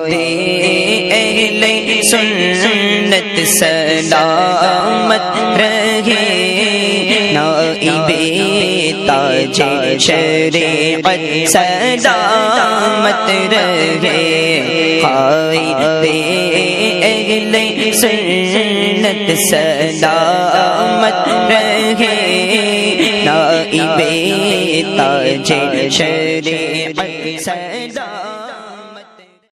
अहले सुन्नत सलामत रहे, नाइबे ताजे शरीअत सलामत रहे। कायदे अहले सुन्नत सलामत रहे, नाइबे ताजे शरीअत सलामत